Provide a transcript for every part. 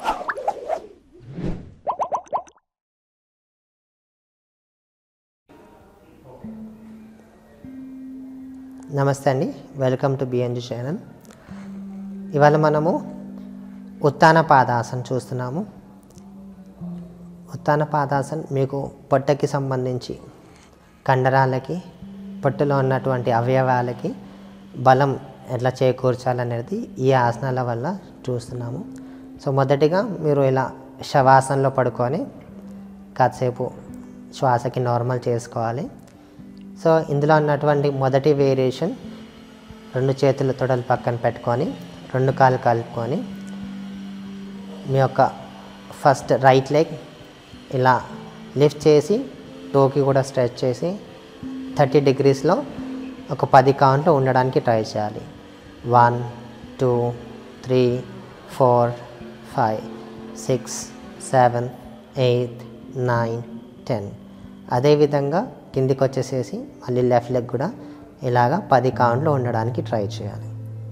నమస్తే అండి, welcome to బిఎన్జి channel. ఇవాళ మనము ఉత్తాన పాదాసన చూస్తున్నాము. ఉత్తాన పాదాసన మీకు పొట్టకి సంబంధించి కండరాలకి, పొట్టలో ఉన్నటువంటి అవయవాలకి బలం ఎట్లా చేకూర్చాలనేది ఈ ఆసనాల వల్ల చూస్తున్నాము. సో మొదటిగా మీరు ఇలా శవాసనలో పడుకొని కాసేపు శ్వాసకి నార్మల్ చేసుకోవాలి. సో ఇందులో ఉన్నటువంటి మొదటి వేరియేషన్, 2 చేతుల తొడలు పక్కన పెట్టుకొని 2 కాళ్ళు కలుపుకొని మీ యొక్క ఫస్ట్ రైట్ లెగ్ ఇలా లిఫ్ట్ చేసి టోకి కూడా స్ట్రెచ్ చేసి 30 degreesలో ఒక 10 కౌంట్లు ఉండడానికి ట్రై చేయాలి. 1 2 3 4 5 6 7 8 9 10. అదేవిధంగా కిందికి వచ్చేసేసి మళ్ళీ లెఫ్ట్ లెగ్ కూడా ఇలాగా 10 కౌంట్లు ఉండడానికి ట్రై చేయాలి.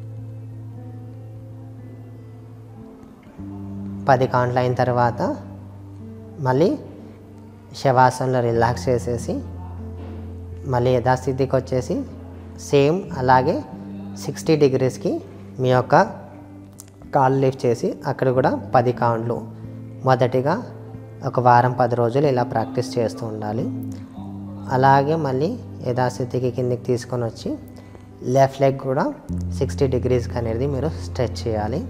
10 కౌంట్లు అయిన తర్వాత మళ్ళీ శవాసనలో రిలాక్స్ చేసేసి మళ్ళీ యథాస్థితికి వచ్చేసి సేమ్ అలాగే 60 degreesకి మీ యొక్క కాళ్ళు లిఫ్ట్ చేసి అక్కడ కూడా 10 కౌంట్లు మొదటిగా ఒక వారం 10 రోజులు ఇలా ప్రాక్టీస్ చేస్తూ ఉండాలి. అలాగే మళ్ళీ యథాస్థితికి కిందికి తీసుకొని వచ్చి లెఫ్ట్ లెగ్ కూడా 60 degreesకి అనేది మీరు స్ట్రెచ్ చేయాలి.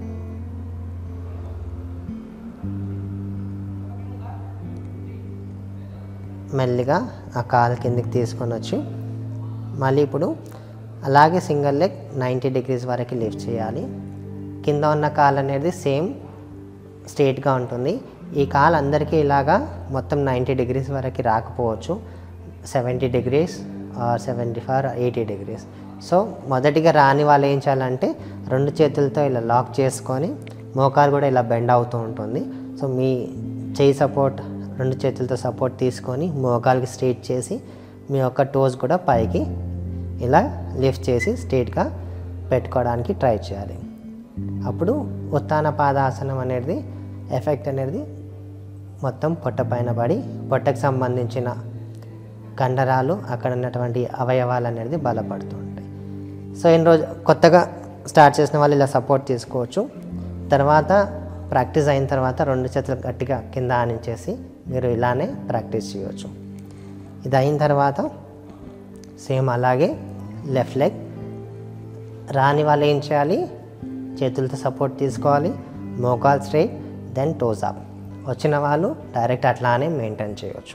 మెల్లిగా ఆ కాలు కిందికి తీసుకొని వచ్చి మళ్ళీ ఇప్పుడు అలాగే సింగిల్ లెగ్ 90 degrees వరకు లిఫ్ట్ చేయాలి. కింద ఉన్న కాలు అనేది సేమ్ స్ట్రేట్గా ఉంటుంది. ఈ కాలు అందరికీ ఇలాగా మొత్తం 90 degrees వరకు రాకపోవచ్చు, 70 degrees or 75 or 80 degrees. So మొదటిగా రాని వాళ్ళు ఏం చేయాలంటే 2 చేతులతో ఇలా లాక్ చేసుకొని మోకాలు కూడా ఇలా బెండ్ అవుతూ ఉంటుంది. సో మీ చేయి సపోర్ట్ 2 చేతులతో సపోర్ట్ తీసుకొని మోకాలకి స్ట్రేట్ చేసి మీ యొక్క టోస్ కూడా పైకి ఇలా లిఫ్ట్ చేసి స్ట్రేట్గా పెట్టుకోవడానికి ట్రై చేయాలి. అప్పుడు ఉత్తాన పాదాసనం అనేది ఎఫెక్ట్ అనేది మొత్తం పొట్ట పైన పడి పొట్టకు సంబంధించిన కండరాలు, అక్కడ ఉన్నటువంటి అవయవాలు అనేది బలపడుతూ ఉంటాయి. సో ఇన్ని రోజు కొత్తగా స్టార్ట్ చేసిన వాళ్ళు ఇలా సపోర్ట్ తీసుకోవచ్చు. తర్వాత ప్రాక్టీస్ అయిన తర్వాత 2 చేతులు గట్టిగా కింద ఆనించేసి మీరు ఇలానే ప్రాక్టీస్ చేయవచ్చు. ఇది అయిన తర్వాత సేమ్ అలాగే లెఫ్ట్ లెగ్ రాని వాళ్ళు ఏం చేయాలి, చేతులతో సపోర్ట్ తీసుకోవాలి, మోకాల్ స్ట్రైట్, దెన్ టోస్ అప్. వచ్చిన వాళ్ళు డైరెక్ట్ అట్లానే మెయింటైన్ చేయవచ్చు.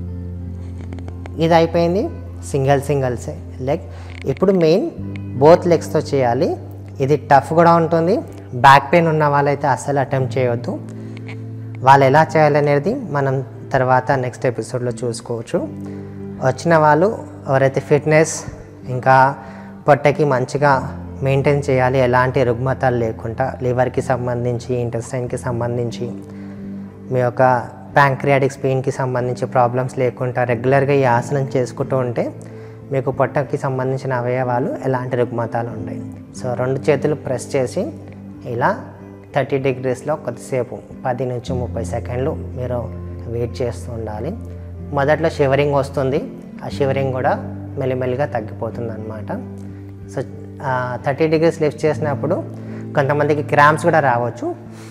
ఇది అయిపోయింది సింగిల్ లెగ్. ఇప్పుడు మెయిన్ బోత్ లెగ్స్తో చేయాలి. ఇది టఫ్ కూడా ఉంటుంది. బ్యాక్ పెయిన్ ఉన్న వాళ్ళైతే అస్సలు అటెంప్ట్ చేయవద్దు. వాళ్ళు ఎలా చేయాలనేది మనం తర్వాత నెక్స్ట్ ఎపిసోడ్లో చూసుకోవచ్చు. వచ్చిన వాళ్ళు ఎవరైతే ఫిట్నెస్ ఇంకా పొట్టకి మంచిగా మెయింటైన్ చేయాలి, ఎలాంటి రుగ్మతలు లేకుండా, లివర్కి సంబంధించి, ఇంటెస్టైన్కి సంబంధించి, మీ యొక్క ప్యాంక్రియాటిక్ స్పెయిన్కి సంబంధించి ప్రాబ్లమ్స్ లేకుండా రెగ్యులర్గా ఈ ఆసనం చేసుకుంటూ ఉంటే మీకు పొట్టకి సంబంధించిన అవయవాలు ఎలాంటి రుగ్మతాలు ఉంటాయి. సో 2 చేతులు ప్రెస్ చేసి ఇలా 30 degreesలో కొద్దిసేపు 10 నుంచి 30 సెకండ్లు మీరు వెయిట్ చేస్తూ ఉండాలి. మొదట్లో షివరింగ్ వస్తుంది, ఆ షివరింగ్ కూడా మెల్లిమెల్లిగా తగ్గిపోతుంది అన్నమాట. సో 30 degrees లిఫ్ట్ చేసినప్పుడు కొంతమందికి క్రాంప్స్ కూడా రావచ్చు.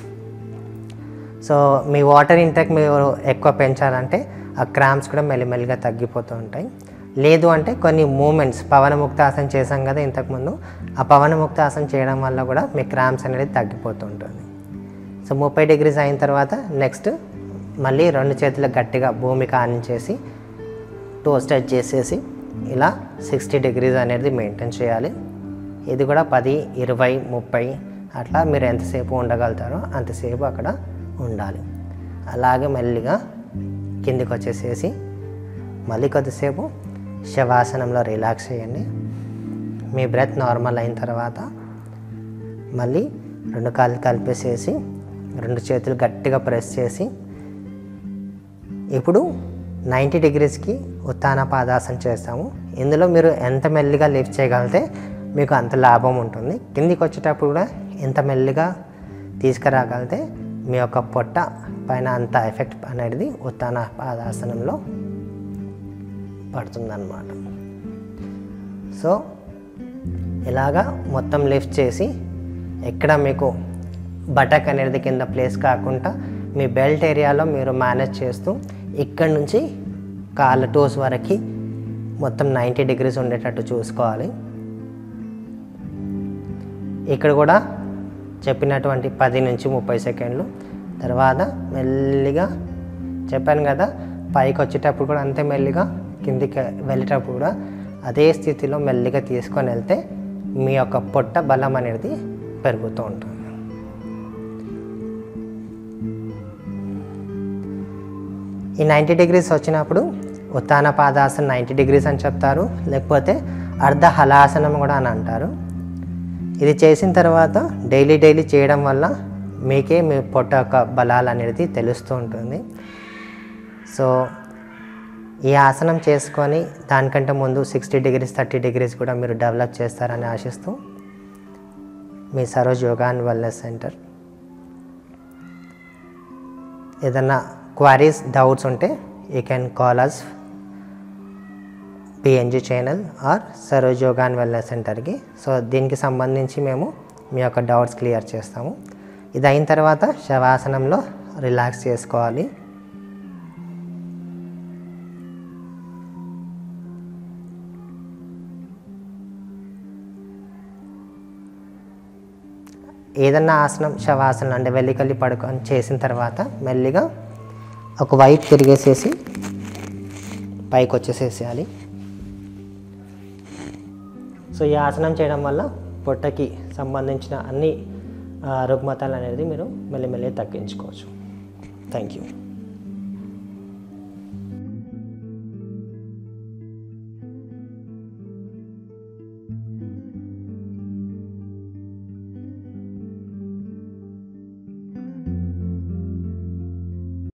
సో మీ వాటర్ ఇంటేక్ మీరు ఎక్కువ పెంచాలంటే ఆ క్రాంప్స్ కూడా మెల్లిమెల్లిగా తగ్గిపోతూ ఉంటాయి. లేదు అంటే కొన్ని మూమెంట్స్, పవనముక్తాసనం చేసాం కదా ఇంతకుముందు, ఆ పవనముక్తాసనం చేయడం వల్ల కూడా మీ క్రాంప్స్ అనేది తగ్గిపోతూ ఉంటుంది. సో 30 degrees అయిన తర్వాత నెక్స్ట్ మళ్ళీ 2 చేతులు గట్టిగా భూమికి ఆనించేసి టో స్ట్రెచ్ చేసేసి ఇలా 60 degrees అనేది మెయింటైన్ చేయాలి. ఇది కూడా 10, 20, 30 అట్లా మీరు ఎంతసేపు ఉండగలుగుతారో అంతసేపు అక్కడ ఉండాలి. అలాగే మెల్లిగా కిందికి వచ్చేసేసి మళ్ళీ కొద్దిసేపు శవాసనంలో రిలాక్స్ చేయండి. మీ బ్రెత్ నార్మల్ అయిన తర్వాత మళ్ళీ 2 కాళ్ళు కలిపేసేసి 2 చేతులు గట్టిగా ప్రెస్ చేసి ఇప్పుడు 90 degreesకి ఉత్తాన పాదాసన చేస్తాము. ఇందులో మీరు ఎంత మెల్లిగా లిఫ్ట్ చేయగలిగితే మీకు అంత లాభం ఉంటుంది. కిందికి వచ్చేటప్పుడు కూడా ఎంత మెల్లిగా తీసుకురాగలిగితే మీ యొక్క పొట్ట పైన అంత ఎఫెక్ట్ అనేది ఉత్తాన పాదాసనంలో పడుతుందన్నమాట. సో ఇలాగా మొత్తం లిఫ్ట్ చేసి ఎక్కడ మీకు బటక్ అనేది కింద ప్లేస్ కాకుండా మీ బెల్ట్ ఏరియాలో మీరు మేనేజ్ చేస్తూ ఇక్కడ నుంచి కాళ్ళ టోస్ వరకు మొత్తం 90 డిగ్రీస్ ఉండేటట్టు చూసుకోవాలి. ఇక్కడ కూడా చెప్పినటువంటి 10 నుంచి 30 సెకండ్లు తర్వాత మెల్లిగా చెప్పాను కదా, పైకి వచ్చేటప్పుడు కూడా అంతే మెల్లిగా, కిందికి వెళ్ళేటప్పుడు కూడా అదే స్థితిలో మెల్లిగా తీసుకొని వెళ్తే మీ యొక్క పొట్ట బలం అనేది పెరుగుతూ ఉంటుంది. ఈ 90 డిగ్రీస్ వచ్చినప్పుడు ఉత్తాన పాదాసనం 90 డిగ్రీస్ అని చెప్తారు, లేకపోతే అర్ధ హలాసనం కూడా అని అంటారు. ఇది చేసిన తర్వాత డైలీ చేయడం వల్ల మీకే మీ పొట్ట యొక్క బలాలు అనేది తెలుస్తూ ఉంటుంది. సో ఈ ఆసనం చేసుకొని దానికంటే ముందు 60 డిగ్రీస్ 30 డిగ్రీస్ కూడా మీరు డెవలప్ చేస్తారని ఆశిస్తూ మీ Saroj yoga and wellness centre. ఏదన్నా క్వైరీస్ డౌట్స్ ఉంటే you can call us PNG channel or Saroj yoga and wellness సెంటర్కి. సో దీనికి సంబంధించి మేము మీ యొక్క డౌట్స్ క్లియర్ చేస్తాము. ఇది అయిన తర్వాత శవాసనంలో రిలాక్స్ చేసుకోవాలి. ఏదన్నా ఆసనం శవాసనం అంటే వెల్లికల్లి పడుకొని చేసిన తర్వాత మెల్లిగా ఒక వైపు తిరిగేసేసి పైకి వచ్చేసేసేయాలి. సో ఈ ఆసనం చేయడం వల్ల పొట్టకి సంబంధించిన అన్ని రుగ్మతలు అనేది మీరు మెల్లిమెల్లి తగ్గించుకోవచ్చు. Thank you.